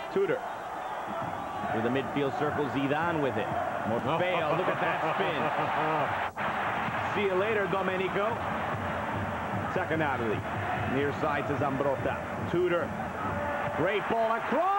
Tudor. Through the midfield circle, Zidane with it. Morfeo, look at that spin. See you later, Domenico. Sacanarli. Near side to Zambrotta. Tudor. Great ball across.